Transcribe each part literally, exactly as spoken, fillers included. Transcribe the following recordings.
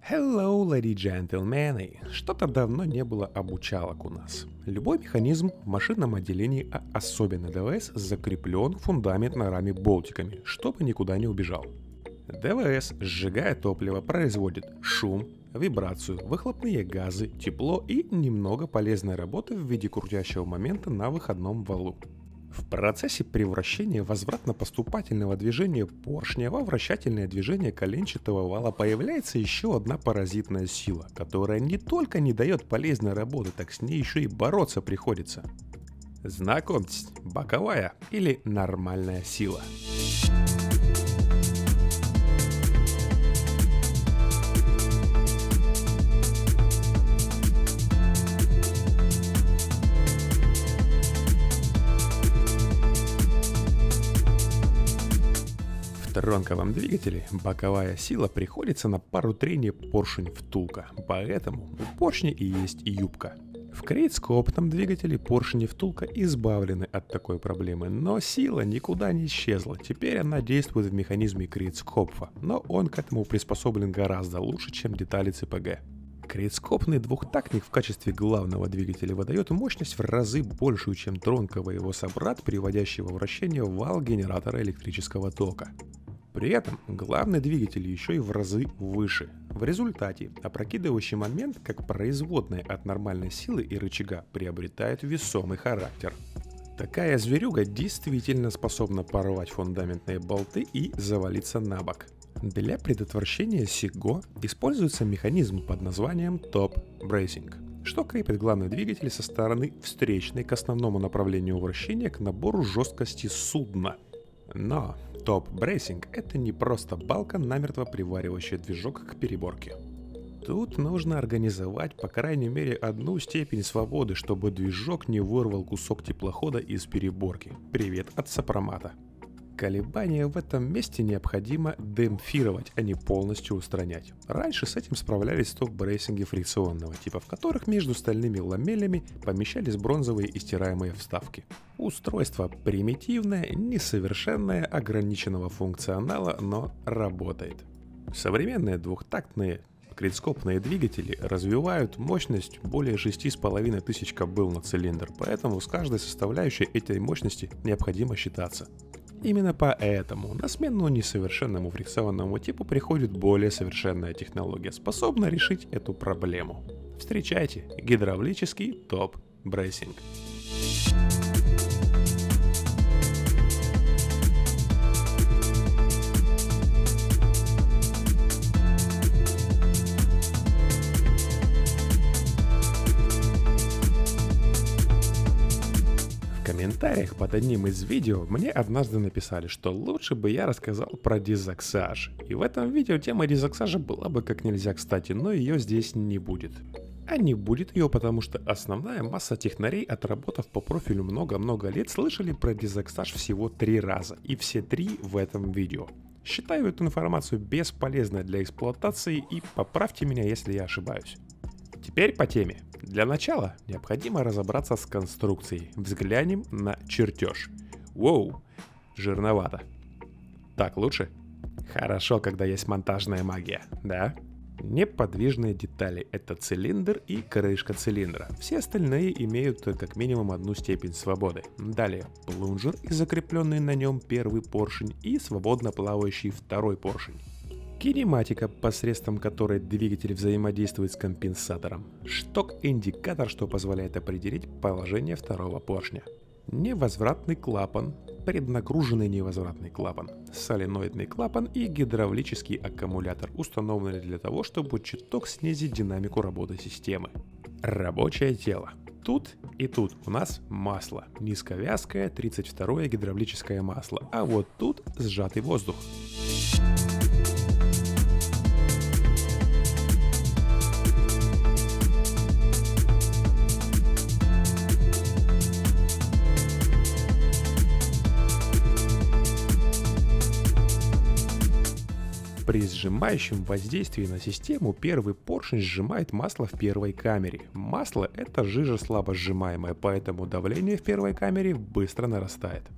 Hello, ladies and gentlemen. Что-то давно не было обучалок у нас. Любой механизм в машинном отделении, а особенно ДВС, закреплен в фундамент на раме болтиками, чтобы никуда не убежал. ДВС, сжигая топливо, производит шум, вибрацию, выхлопные газы, тепло и немного полезной работы в виде крутящего момента на выходном валу. В процессе превращения возвратно-поступательного движения поршня во вращательное движение коленчатого вала появляется еще одна паразитная сила, которая не только не дает полезной работы, так с ней еще и бороться приходится. Знакомьтесь, боковая или нормальная сила. В тронковом двигателе боковая сила приходится на пару трения поршень-втулка, поэтому у поршня и есть юбка. В крейдскоптном двигателе поршень и втулка избавлены от такой проблемы, но сила никуда не исчезла, теперь она действует в механизме крейдскопфа, но он к этому приспособлен гораздо лучше, чем детали ЦПГ. Крейдскопный двухтактник в качестве главного двигателя выдает мощность в разы большую, чем тронковый его собрат, приводящий во вращение вал генератора электрического тока. При этом главный двигатель еще и в разы выше. В результате опрокидывающий момент, как производная от нормальной силы и рычага, приобретает весомый характер. Такая зверюга действительно способна порвать фундаментные болты и завалиться на бок. Для предотвращения сего используется механизм под названием Top Bracing, что крепит главный двигатель со стороны встречной к основному направлению вращения к набору жесткости судна. Но Top Bracing — это не просто балка, намертво приваривающая движок к переборке. Тут нужно организовать по крайней мере одну степень свободы, чтобы движок не вырвал кусок теплохода из переборки. Привет от сопромата. Колебания в этом месте необходимо демпфировать, а не полностью устранять. Раньше с этим справлялись топ-брейсинги фрикционного типа, в которых между стальными ламелями помещались бронзовые и стираемые вставки. Устройство примитивное, несовершенное, ограниченного функционала, но работает. Современные двухтактные крейдскопные двигатели развивают мощность более шести с половиной тысяч кобыл на цилиндр, поэтому с каждой составляющей этой мощности необходимо считаться. Именно поэтому на смену несовершенному фрикционному типу приходит более совершенная технология, способная решить эту проблему. Встречайте гидравлический топ-брейсинг. В комментариях под одним из видео мне однажды написали, что лучше бы я рассказал про дезоксаж. И в этом видео тема дезоксажа была бы как нельзя кстати, но ее здесь не будет. А не будет ее, потому что основная масса технарей, отработав по профилю много-много лет, слышали про дезоксаж всего три раза. И все три в этом видео. Считаю эту информацию бесполезной для эксплуатации и поправьте меня, если я ошибаюсь. Теперь по теме. Для начала необходимо разобраться с конструкцией. Взглянем на чертеж. Воу, жирновато. Так лучше? Хорошо, когда есть монтажная магия, да? Неподвижные детали — это цилиндр и крышка цилиндра. Все остальные имеют как минимум одну степень свободы. Далее плунжер и закрепленный на нем первый поршень и свободно плавающий второй поршень. Кинематика, посредством которой двигатель взаимодействует с компенсатором. Шток-индикатор, что позволяет определить положение второго поршня. Невозвратный клапан, преднагруженный невозвратный клапан, соленоидный клапан и гидравлический аккумулятор, установленный для того, чтобы чуток снизить динамику работы системы. Рабочее тело. Тут и тут у нас масло. Низковязкое тридцать второе гидравлическое масло, а вот тут сжатый воздух. При сжимающем воздействии на систему первый поршень сжимает масло в первой камере. Масло — это жижа слабо сжимаемая, поэтому давление в первой камере быстро нарастает.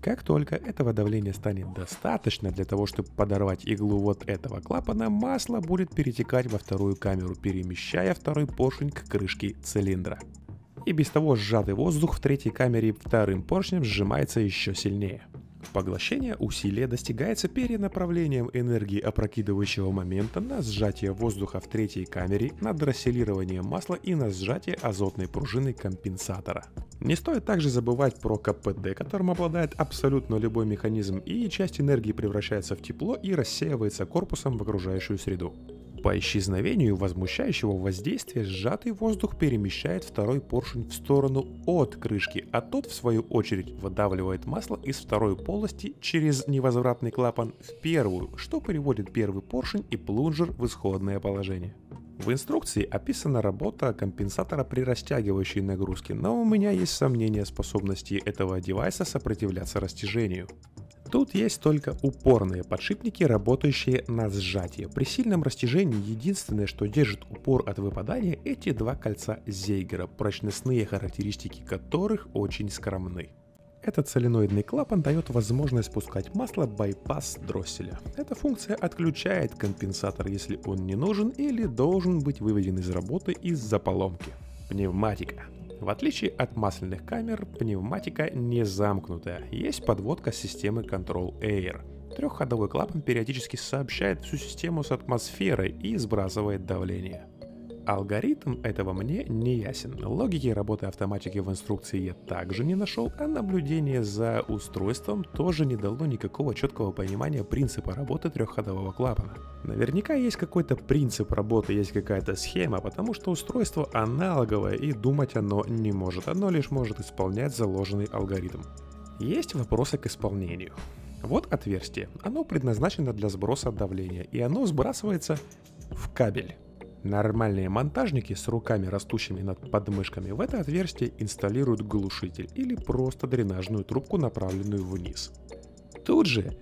Как только этого давления станет достаточно для того, чтобы подорвать иглу вот этого клапана, масло будет перетекать во вторую камеру, перемещая второй поршень к крышке цилиндра. И без того сжатый воздух в третьей камере вторым поршнем сжимается еще сильнее. Поглощение усилия достигается перенаправлением энергии опрокидывающего момента на сжатие воздуха в третьей камере, на дросселирование масла и на сжатие азотной пружины компенсатора. Не стоит также забывать про ка пэ дэ, которым обладает абсолютно любой механизм, и часть энергии превращается в тепло и рассеивается корпусом в окружающую среду. По исчезновению возмущающего воздействия сжатый воздух перемещает второй поршень в сторону от крышки, а тот в свою очередь выдавливает масло из второй полости через невозвратный клапан в первую, что переводит первый поршень и плунжер в исходное положение. В инструкции описана работа компенсатора при растягивающей нагрузке, но у меня есть сомнения в способности этого девайса сопротивляться растяжению. Тут есть только упорные подшипники, работающие на сжатие. При сильном растяжении единственное, что держит упор от выпадания, эти два кольца Зейгера, прочностные характеристики которых очень скромны. Этот соленоидный клапан дает возможность спускать масло байпас дросселя. Эта функция отключает компенсатор, если он не нужен или должен быть выведен из работы из-за поломки. Пневматика. В отличие от масляных камер, пневматика не замкнутая, есть подводка системы Control Air. Трехходовой клапан периодически сообщает всю систему с атмосферой и сбрасывает давление. Алгоритм этого мне не ясен. Логики работы автоматики в инструкции я также не нашел, а наблюдение за устройством тоже не дало никакого четкого понимания принципа работы трехходового клапана. Наверняка есть какой-то принцип работы, есть какая-то схема, потому что устройство аналоговое и думать оно не может, оно лишь может исполнять заложенный алгоритм. Есть вопросы к исполнению. Вот отверстие, оно предназначено для сброса давления, и оно сбрасывается в кабель. Нормальные монтажники с руками, растущими над подмышками, в это отверстие инсталируют глушитель или просто дренажную трубку, направленную вниз. Тут же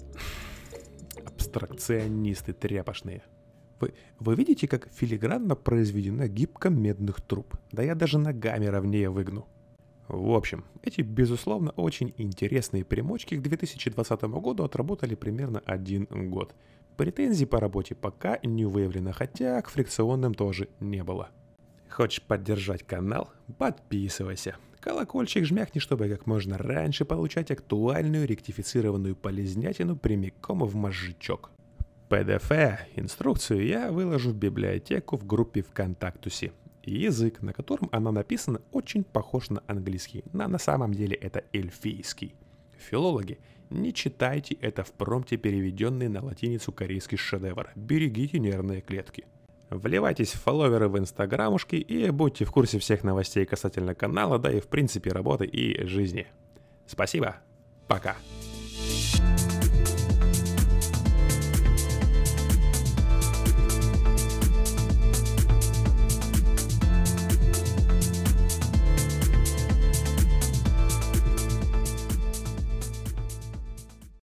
абстракционисты тряпошные. Вы, вы видите, как филигранно произведена гибка медных труб? Да я даже ногами ровнее выгну. В общем, эти безусловно очень интересные примочки к две тысячи двадцатому году отработали примерно один год. Претензий по работе пока не выявлено, хотя к фрикционным тоже не было. Хочешь поддержать канал? Подписывайся. Колокольчик жмякни, чтобы как можно раньше получать актуальную ректифицированную полезнятину прямиком в мозжечок. пи ди эф, инструкцию я выложу в библиотеку в группе ВКонтактусе. Язык, на котором она написана, очень похож на английский, но на самом деле это эльфийский. Филологи, не читайте это в промпте, переведенный на латиницу корейский шедевр. Берегите нервные клетки. Вливайтесь в фолловеры в инстаграмушки и будьте в курсе всех новостей касательно канала, да и в принципе работы и жизни. Спасибо. Пока.